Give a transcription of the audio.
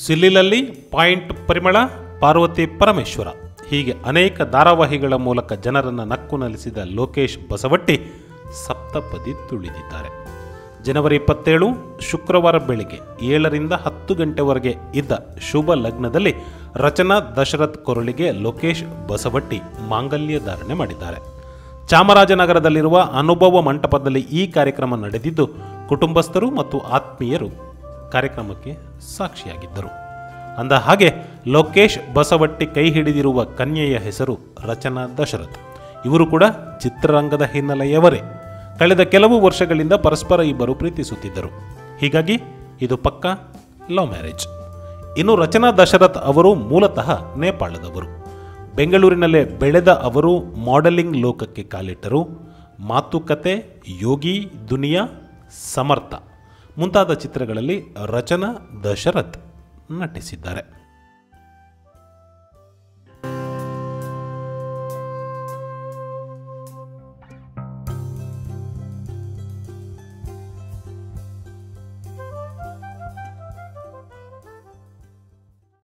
ಸಿಲ್ಲಿಲಲ್ಲಿ point ಪರಿಮಳ, ಪಾರ್ವತಿ ಪರಮೇಶ್ವರ ಹೀಗೆ ಅನೇಕ ಧಾರಾವಾಹಿಗಳ ಮೂಲಕ ಜನರನ್ನು ನಕ್ಕು ನಲಿಸಿದ ಲೋಕೇಶ್ ಬಸವಟ್ಟಿ ಸಪ್ತಪದಿ ತುಳಿದಿದ್ದಾರೆ. ಜನವರಿ 27 ಶುಕ್ರವಾರ ಬೆಳಿಗ್ಗೆ 7ರಿಂದ 10 ಗಂಟೆವರೆಗೆ ಇದ್ದ ಶುಭ ಲಗ್ನದಲ್ಲಿ ರಚನಾ ದಶರಥ್ ಕೊರಳಿಗೆ ಲೋಕೇಶ್ ಬಸವಟ್ಟಿ ಮಾಂಗಲ್ಯ ಧಾರಣೆ ಮಾಡಿದ್ದಾರೆ. ಚಾಮರಾಜನಗರದಲ್ಲಿರುವ ಅನುಭವ ಮಂಟಪದಲ್ಲಿ ಈ ಕಾರ್ಯಕ್ರಮ ನಡೆದಿದ್ದು, ಕುಟುಂಬಸ್ಥರು ಮತ್ತು ಆತ್ಮೀಯರು ಕಾರ್ಯಕ್ರಮಕ್ಕೆ ಸಾಕ್ಷಿಯಾಗಿದ್ದರು. ಅಂದ ಹಾಗೆ ಲೋಕೇಶ್ ಬಸವಟ್ಟಿ ಕೈ ಹಿಡಿದಿರುವ ಕನ್ಯೆಯ ಹೆಸರು ರಚನಾ ದಶರಥ್. ಇವರು ಕೂಡ ಚಿತ್ರರಂಗದ ಹಿನ್ನೆಲೆಯವರೇ. ಕಳೆದ ಕೆಲವು ವರ್ಷಗಳಿಂದ ಪರಸ್ಪರ ಇಬ್ಬರು ಪ್ರೀತಿಸುತ್ತಿದ್ದರು. ಹೀಗಾಗಿ ಇದು ಪಕ್ಕಾ ಲವ್ ಮ್ಯಾರೇಜ್. ಇನ್ನು ರಚನಾ ದಶರಥ್ ಅವರು ಮೂಲತಃ ನೇಪಾಳದವರು. ಬೆಂಗಳೂರಿನಲ್ಲೇ ಬೆಳೆದ ಅವರು ಮಾಡೆಲಿಂಗ್ ಲೋಕಕ್ಕೆ ಕಾಲಿಟ್ಟರು. ಮಾತುಕತೆ, ಯೋಗಿ, ದುನಿಯಾ, ಸಮರ್ಥ ಮುಂತಾದ ಚಿತ್ರಗಳಲ್ಲಿ ರಚನಾ ದಶರಥ್ ನಟಿಸಿದ್ದಾರೆ.